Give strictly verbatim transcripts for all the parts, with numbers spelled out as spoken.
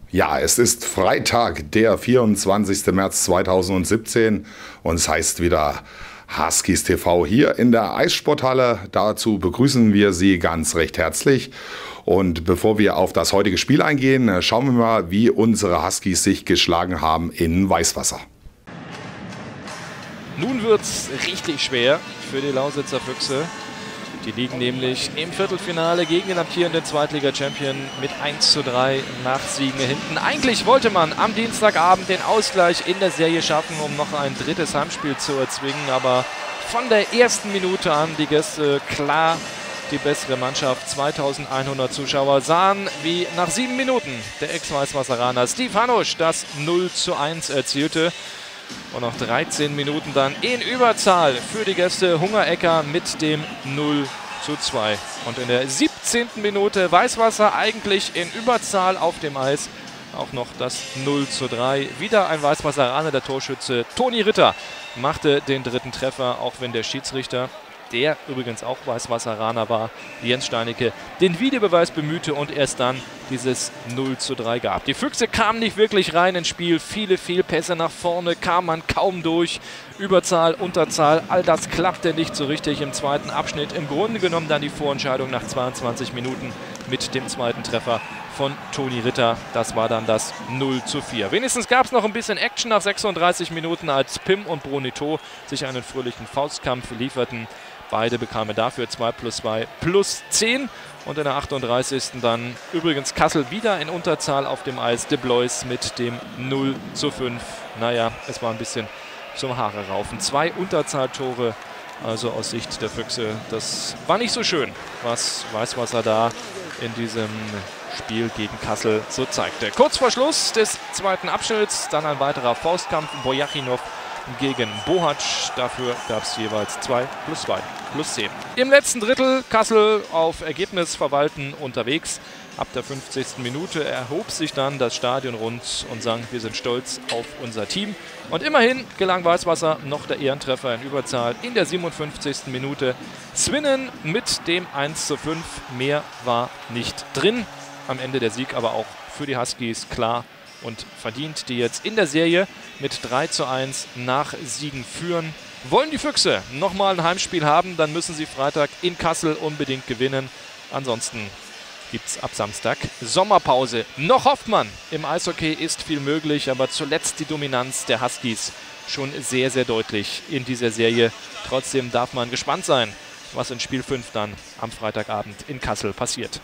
Ja, es ist Freitag, der vierundzwanzigste März zweitausendsiebzehn und es heißt wieder Huskies T V hier in der Eissporthalle. Dazu begrüßen wir Sie ganz recht herzlich. Und bevor wir auf das heutige Spiel eingehen, schauen wir mal, wie unsere Huskies sich geschlagen haben in Weißwasser. Nun wird's richtig schwer für die Lausitzer Füchse. Die liegen nämlich im Viertelfinale gegen den amtierenden Zweitliga-Champion mit eins zu drei nach Siegen hinten. Eigentlich wollte man am Dienstagabend den Ausgleich in der Serie schaffen, um noch ein drittes Heimspiel zu erzwingen. Aber von der ersten Minute an die Gäste klar die bessere Mannschaft. zweitausendeinhundert Zuschauer sahen, wie nach sieben Minuten der Ex-Weißwasseraner Steve Hanusch das null zu eins erzielte. Und noch dreizehn Minuten dann in Überzahl für die Gäste Hungerecker mit dem null zu zwei. Und in der siebzehnten Minute Weißwasser eigentlich in Überzahl auf dem Eis. Auch noch das null zu drei. Wieder ein Weißwasseraner, der Torschütze Toni Ritter machte den dritten Treffer, auch wenn der Schiedsrichter, der übrigens auch Weißwasseraner war, Jens Steinecke, den Videobeweis bemühte und erst dann dieses null zu drei gab. Die Füchse kamen nicht wirklich rein ins Spiel. Viele Fehlpässe nach vorne, kam man kaum durch. Überzahl, Unterzahl, all das klappte nicht so richtig im zweiten Abschnitt. Im Grunde genommen dann die Vorentscheidung nach zweiundzwanzig Minuten mit dem zweiten Treffer von Toni Ritter. Das war dann das null zu vier. Wenigstens gab es noch ein bisschen Action nach sechsunddreißig Minuten, als Pim und Brunito sich einen fröhlichen Faustkampf lieferten. Beide bekamen dafür zwei plus zwei plus zehn. Und in der achtunddreißigsten dann übrigens Kassel wieder in Unterzahl auf dem Eis. De Blois mit dem null zu fünf. Naja, es war ein bisschen zum Haare raufen. Zwei Unterzahltore, also aus Sicht der Füchse. Das war nicht so schön, was Weißwasser da in diesem Spiel gegen Kassel so zeigte. Kurz vor Schluss des zweiten Abschnitts dann ein weiterer Faustkampf. Bojachinov gegen Bohac. Dafür gab es jeweils zwei plus zwei plus zehn. Im letzten Drittel Kassel auf Ergebnis verwalten unterwegs. Ab der fünfzigsten Minute erhob sich dann das Stadion rund und sang, wir sind stolz auf unser Team. Und immerhin gelang Weißwasser noch der Ehrentreffer in Überzahl in der siebenundfünfzigsten Minute. Zwinnen mit dem eins zu fünf. Mehr war nicht drin. Am Ende der Sieg aber auch für die Huskies klar und verdient, die jetzt in der Serie mit drei zu eins nach Siegen führen. Wollen die Füchse nochmal ein Heimspiel haben, dann müssen sie Freitag in Kassel unbedingt gewinnen. Ansonsten gibt es ab Samstag Sommerpause. Noch hofft man, im Eishockey ist viel möglich, aber zuletzt die Dominanz der Huskies schon sehr, sehr deutlich in dieser Serie. Trotzdem darf man gespannt sein, was in Spiel fünf dann am Freitagabend in Kassel passiert.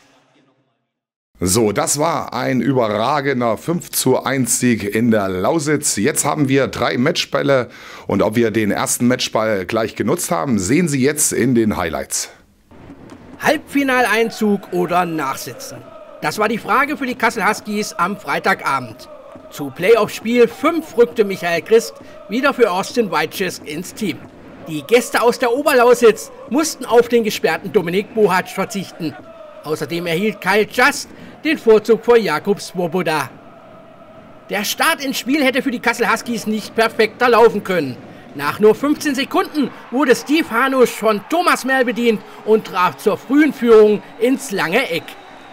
So, das war ein überragender fünf zu eins Sieg in der Lausitz. Jetzt haben wir drei Matchbälle und ob wir den ersten Matchball gleich genutzt haben, sehen Sie jetzt in den Highlights. Halbfinaleinzug oder Nachsitzen? Das war die Frage für die Kassel Huskies am Freitagabend. Zu Playoff-Spiel fünf rückte Michael Christ wieder für Austin Wojcik ins Team. Die Gäste aus der Oberlausitz mussten auf den gesperrten Dominik Bohac verzichten. Außerdem erhielt Kyle Just den Vorzug vor Jakub Svoboda. Der Start ins Spiel hätte für die Kassel Huskies nicht perfekter laufen können. Nach nur fünfzehn Sekunden wurde Steve Hanusch von Thomas Merl bedient und traf zur frühen Führung ins lange Eck.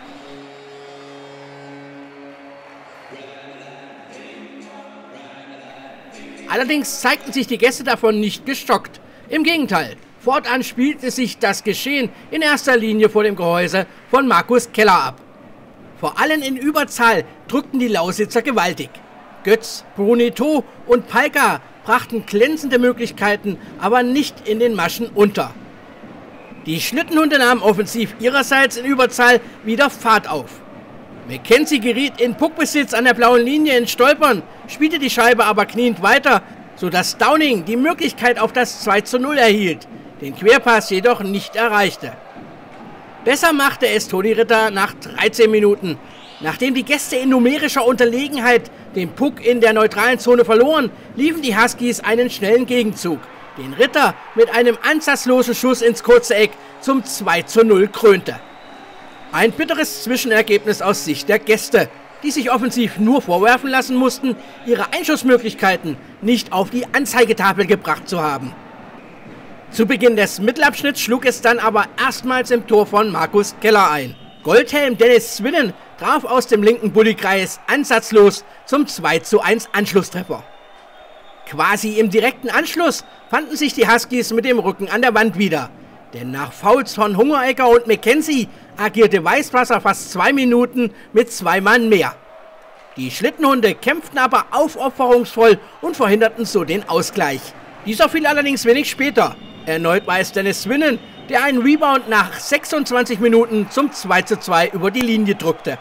Allerdings zeigten sich die Gäste davon nicht geschockt. Im Gegenteil. Fortan spielte sich das Geschehen in erster Linie vor dem Gehäuse von Markus Keller ab. Vor allem in Überzahl drückten die Lausitzer gewaltig. Götz, Brunito und Palka brachten glänzende Möglichkeiten, aber nicht in den Maschen unter. Die Schlittenhunde nahmen offensiv ihrerseits in Überzahl wieder Fahrt auf. McKenzie geriet in Puckbesitz an der blauen Linie ins Stolpern, spielte die Scheibe aber kniend weiter, sodass Downing die Möglichkeit auf das zwei zu null erhielt, den Querpass jedoch nicht erreichte. Besser machte es Toni Ritter nach dreizehn Minuten. Nachdem die Gäste in numerischer Unterlegenheit den Puck in der neutralen Zone verloren, liefen die Huskies einen schnellen Gegenzug, den Ritter mit einem ansatzlosen Schuss ins kurze Eck zum zwei zu null krönte. Ein bitteres Zwischenergebnis aus Sicht der Gäste, die sich offensiv nur vorwerfen lassen mussten, ihre Einschussmöglichkeiten nicht auf die Anzeigetafel gebracht zu haben. Zu Beginn des Mittelabschnitts schlug es dann aber erstmals im Tor von Markus Keller ein. Goldhelm Dennis Zwinnen traf aus dem linken Bullykreis ansatzlos zum zwei zu eins Anschlusstreffer. Quasi im direkten Anschluss fanden sich die Huskies mit dem Rücken an der Wand wieder. Denn nach Fouls von Hungerecker und McKenzie agierte Weißwasser fast zwei Minuten mit zwei Mann mehr. Die Schlittenhunde kämpften aber aufopferungsvoll und verhinderten so den Ausgleich. Dieser fiel allerdings wenig später. Erneut war es Dennis Swinnen, der einen Rebound nach sechsundzwanzig Minuten zum zwei zu zwei über die Linie drückte.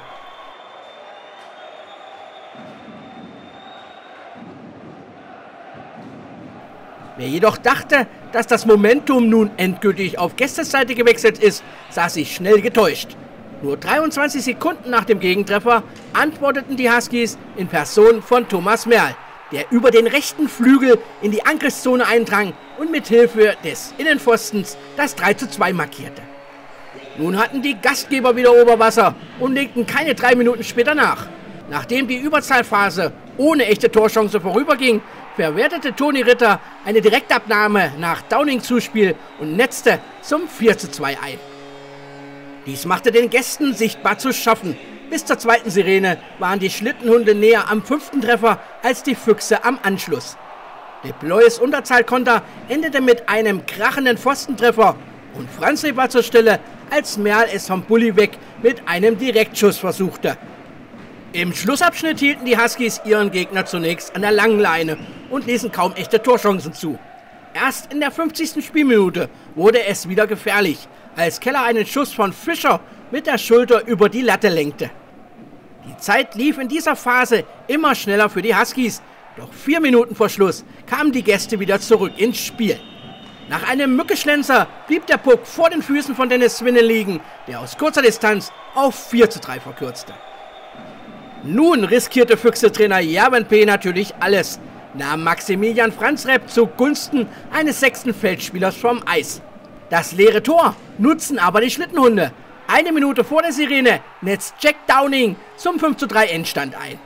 Wer jedoch dachte, dass das Momentum nun endgültig auf Gästeseite gewechselt ist, sah sich schnell getäuscht. Nur dreiundzwanzig Sekunden nach dem Gegentreffer antworteten die Huskies in Person von Thomas Merl, der über den rechten Flügel in die Angriffszone eindrang und mit Hilfe des Innenpfostens das drei zu zwei markierte. Nun hatten die Gastgeber wieder Oberwasser und legten keine drei Minuten später nach. Nachdem die Überzahlphase ohne echte Torchance vorüberging, verwertete Toni Ritter eine Direktabnahme nach Downing-Zuspiel und netzte zum vier zu zwei ein. Dies machte den Gästen sichtbar zu schaffen. Bis zur zweiten Sirene waren die Schlittenhunde näher am fünften Treffer als die Füchse am Anschluss. De Blois Unterzahlkonter endete mit einem krachenden Pfostentreffer und Franzli war zur Stelle, als Merl es vom Bulli weg mit einem Direktschuss versuchte. Im Schlussabschnitt hielten die Huskies ihren Gegner zunächst an der langen Leine und ließen kaum echte Torchancen zu. Erst in der fünfzigsten Spielminute wurde es wieder gefährlich, als Keller einen Schuss von Fischer mit der Schulter über die Latte lenkte. Die Zeit lief in dieser Phase immer schneller für die Huskies, doch vier Minuten vor Schluss kamen die Gäste wieder zurück ins Spiel. Nach einem Mückeschlenzer blieb der Puck vor den Füßen von Dennis Swinnen liegen, der aus kurzer Distanz auf vier zu drei verkürzte. Nun riskierte Füchse-Trainer Jerben P. natürlich alles, nahm Maximilian Franzrepp zugunsten eines sechsten Feldspielers vom Eis. Das leere Tor nutzen aber die Schlittenhunde. Eine Minute vor der Sirene netzt Jack Downing zum fünf zu drei Endstand ein.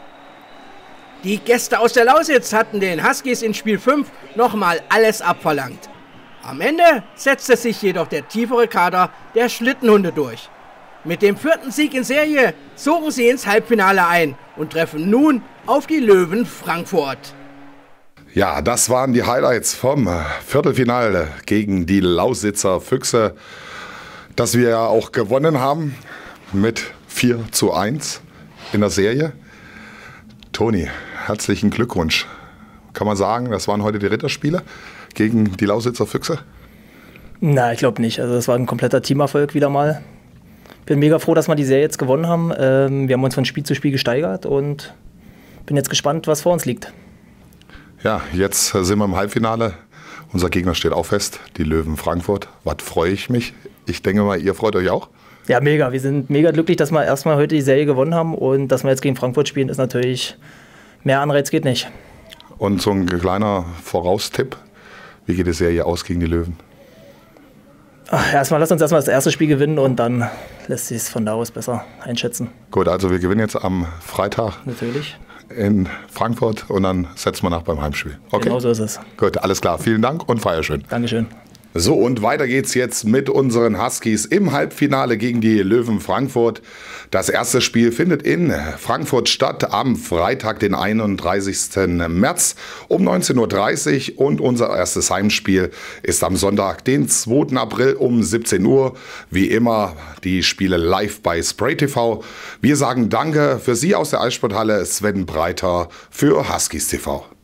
Die Gäste aus der Lausitz hatten den Huskies in Spiel fünf nochmal alles abverlangt. Am Ende setzte sich jedoch der tiefere Kader der Schlittenhunde durch. Mit dem vierten Sieg in Serie zogen sie ins Halbfinale ein und treffen nun auf die Löwen Frankfurt. Ja, das waren die Highlights vom Viertelfinale gegen die Lausitzer Füchse, das wir ja auch gewonnen haben mit vier zu eins in der Serie. Toni, herzlichen Glückwunsch. Kann man sagen, das waren heute die Ritterspiele gegen die Lausitzer Füchse? Na, ich glaube nicht. Also das war ein kompletter Teamerfolg wieder mal. Bin mega froh, dass wir die Serie jetzt gewonnen haben. Wir haben uns von Spiel zu Spiel gesteigert und bin jetzt gespannt, was vor uns liegt. Ja, jetzt sind wir im Halbfinale. Unser Gegner steht auch fest, die Löwen Frankfurt. Was freue ich mich. Ich denke mal, ihr freut euch auch? Ja, mega. Wir sind mega glücklich, dass wir erstmal heute die Serie gewonnen haben und dass wir jetzt gegen Frankfurt spielen, ist natürlich mehr Anreiz geht nicht. Und so ein kleiner Voraustipp, wie geht die Serie aus gegen die Löwen? Ach, erstmal lass uns erstmal das erste Spiel gewinnen und dann lässt sich es von da aus besser einschätzen. Gut, also wir gewinnen jetzt am Freitag. Natürlich. In Frankfurt und dann setzen wir nach beim Heimspiel. Okay? Genau so ist es. Gut, alles klar. Vielen Dank und feier schön. Dankeschön. So, und weiter geht's jetzt mit unseren Huskies im Halbfinale gegen die Löwen Frankfurt. Das erste Spiel findet in Frankfurt statt am Freitag, den einunddreißigsten März um neunzehn Uhr dreißig. Und unser erstes Heimspiel ist am Sonntag, den zweiten April um siebzehn Uhr. Wie immer die Spiele live bei Spray T V. Wir sagen Danke für Sie aus der Eissporthalle, Sven Breiter für Huskies T V.